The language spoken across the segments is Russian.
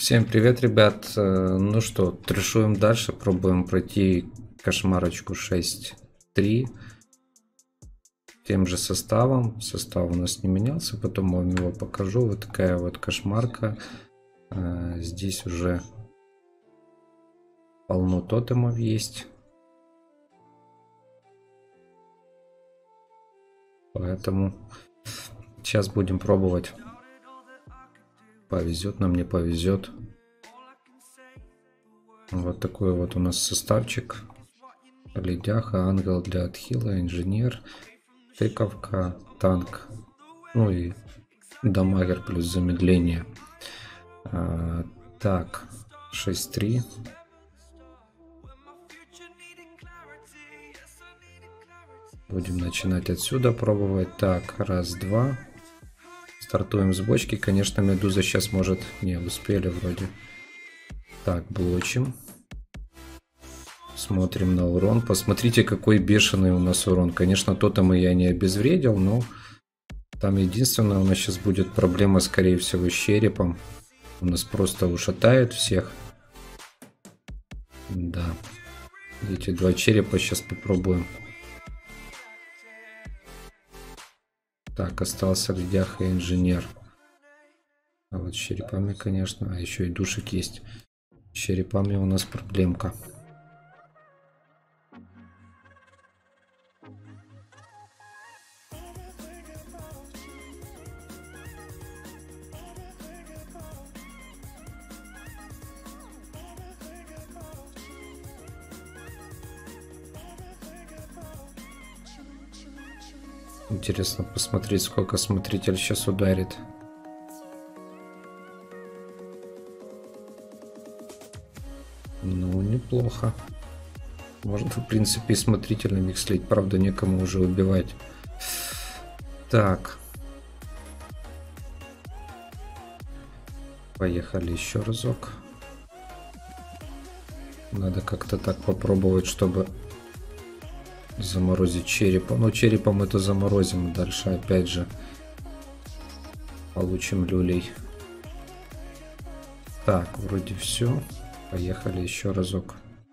Всем привет, ребят. Ну что, трешуем дальше, пробуем пройти кошмарочку 6.3 тем же составом. Состав у нас не менялся, потом вам его покажу. Вот такая вот кошмарка. Здесь уже полно тотемов есть. Поэтому сейчас будем пробовать. Повезет нам, не повезет. Вот такой вот у нас составчик. Ледяха, ангел для отхила, инженер, тыковка, танк. Ну и дамагер плюс замедление. Так, 6.3. Будем начинать отсюда пробовать. Так, раз, два. Стартуем с бочки. Конечно, медуза сейчас может... Не, успели вроде. Так, блочим. Смотрим на урон. Посмотрите, какой бешеный у нас урон. Конечно, тотемы я не обезвредил, но там единственное, у нас сейчас будет проблема, скорее всего, с черепом. У нас просто ушатает всех. Да. Эти два черепа сейчас попробуем. Так, остался ледяха и инженер. А вот с черепами, конечно. А еще и душек есть. С черепами у нас проблемка. Интересно посмотреть, сколько смотритель сейчас ударит. Ну, неплохо. Можно, в принципе, и смотрителями их слить. Правда, некому уже убивать. Так. Поехали еще разок. Надо как-то так попробовать, чтобы... заморозить черепа. Ну, черепом это заморозим. Дальше опять же получим люлей. Так, вроде все. Поехали еще разок.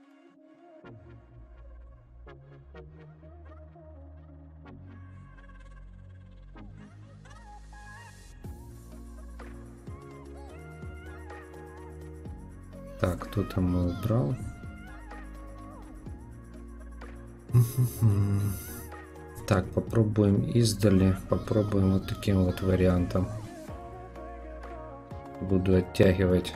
Так, кто там убрал? Так, попробуем издали. Попробуем вот таким вот вариантом. Буду оттягивать.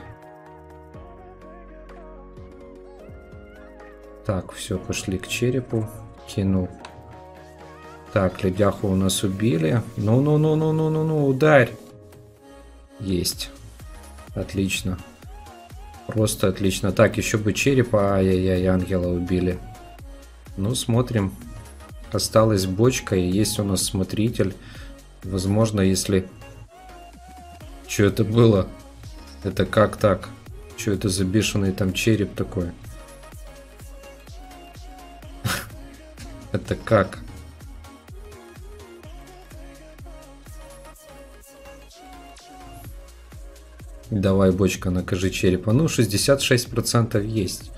Так, все, пошли к черепу. Кинул. Так, ледяху у нас убили. Ну, ударь. Есть. Отлично. Просто отлично. Так, еще бы черепа. Ай-яй-яй, ангела убили. Ну, смотрим. Осталась бочка, и есть у нас смотритель. Возможно, если... Что это было? Это как так? Что это за бешеный там череп такой? Это как? Давай, бочка, накажи черепа. Ну, 66% есть.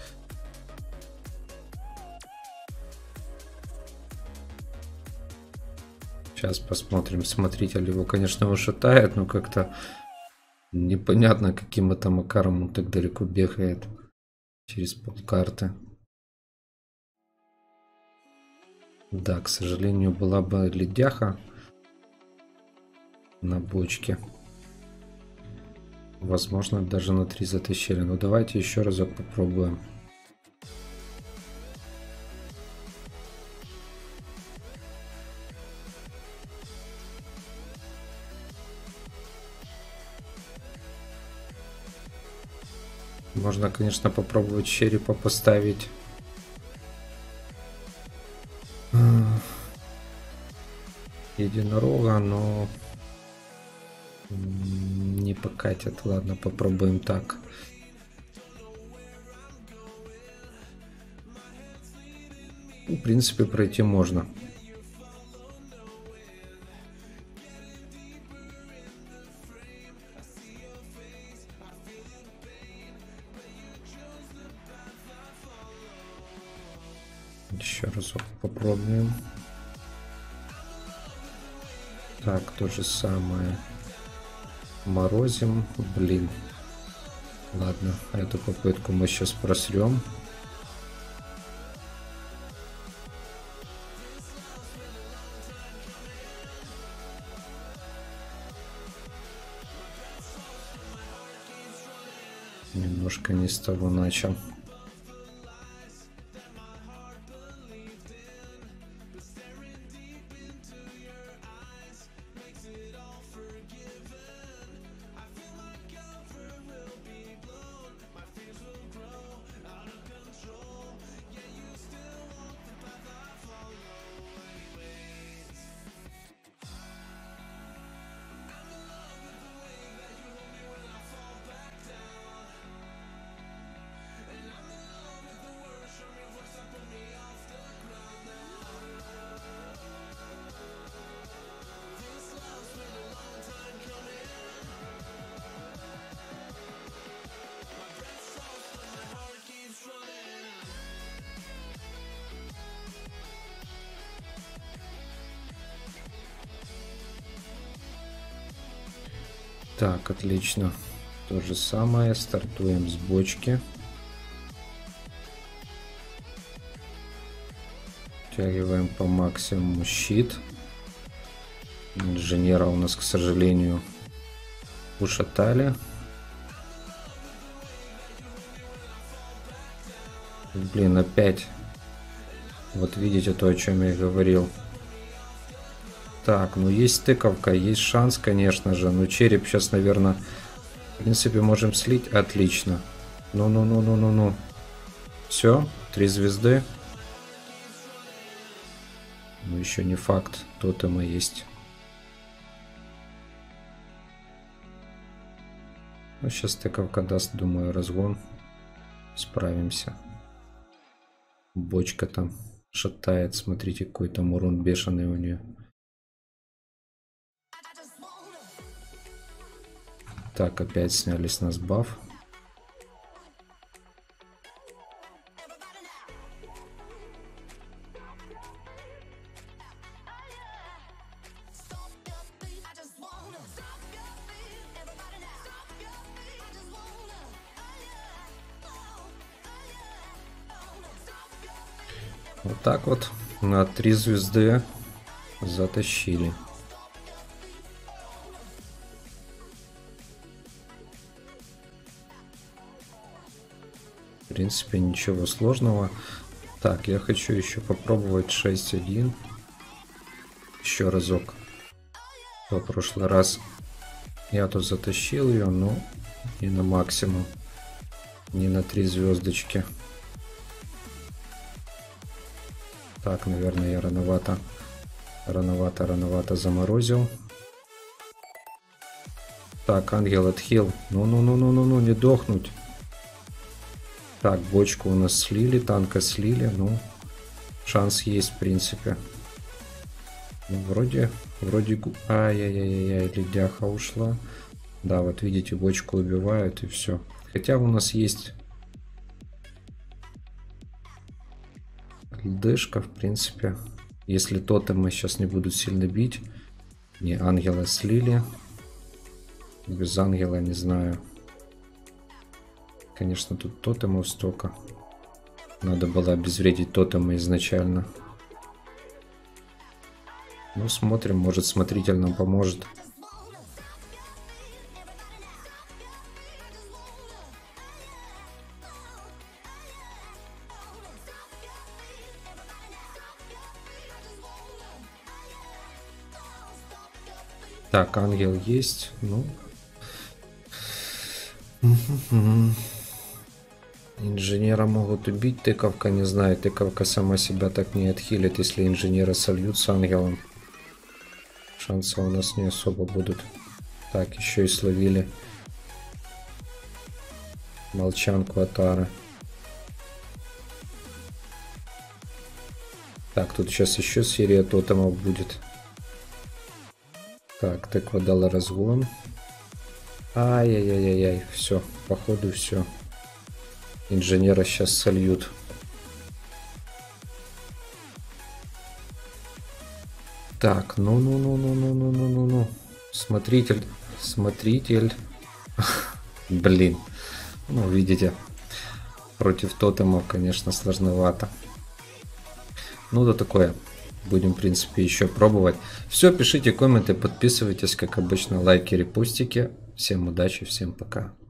Сейчас посмотрим. Смотритель его, конечно, ушатает, но как-то непонятно, каким это макаром он так далеко бегает. Через полкарты. Да, к сожалению, была бы ледяха на бочке. Возможно, даже на 3 затащили. Ну, давайте еще разок попробуем. Можно, конечно, попробовать черепа поставить. Единорога, но не покатит. Ладно, попробуем так. В принципе, пройти можно. Еще разок попробуем. Так, то же самое. Морозим. Блин. Ладно, эту попытку мы сейчас просрем. Немножко не с того начал. Так, отлично. То же самое. Стартуем с бочки. Втягиваем по максимуму щит. Инженера у нас, к сожалению, ушатали. Блин, опять. Вот видите то, о чем я говорил. Так, ну есть тыковка, есть шанс, конечно же. Но череп сейчас, наверное, в принципе, можем слить. Отлично. Ну. Все, 3 звезды. Ну, еще не факт. Тотема есть. Ну, сейчас тыковка даст, думаю, разгон. Справимся. Бочка там шатает. Смотрите, какой там урон бешеный у нее. Так, опять сняли с нас баф. Вот так вот на 3 звезды затащили. В принципе, ничего сложного. Так, я хочу еще попробовать 6-1. Еще разок. В прошлый раз я тут затащил ее, но не на максимум. Не на 3 звездочки. Так, наверное, я рановато заморозил. Так, ангел отхил. Ну, не дохнуть. Так, бочку у нас слили, танка слили. Ну, шанс есть, в принципе. Ну, вроде... Ай-яй-яй-яй, ледяха ушла. Да, вот видите, бочку убивают и все. Хотя у нас есть... лдышка, в принципе. Если тотемы сейчас не будут сильно бить. Не, ангела слили. Без ангела не знаю. Конечно, тут тотемов столько. Надо было обезвредить тотемы изначально. Ну, смотрим, может, смотритель нам поможет. Так, ангел есть. Ну. Инженера могут убить. Тыковка, не знаю. Тыковка сама себя так не отхилит, если инженера сольют с ангелом. Шансы у нас не особо будут. Так, еще и словили молчанку Атары. Так, тут сейчас еще серия тотемов будет. Так, тыква дала разгон. Ай-яй-яй-яй, все, походу все. Инженера сейчас сольют. Так, ну. Смотритель. Блин. Ну, видите, против тотемов, конечно, сложновато. Ну, да такое. Будем, в принципе, еще пробовать. Все, пишите комменты, подписывайтесь, как обычно, лайки, репостики. Всем удачи, всем пока.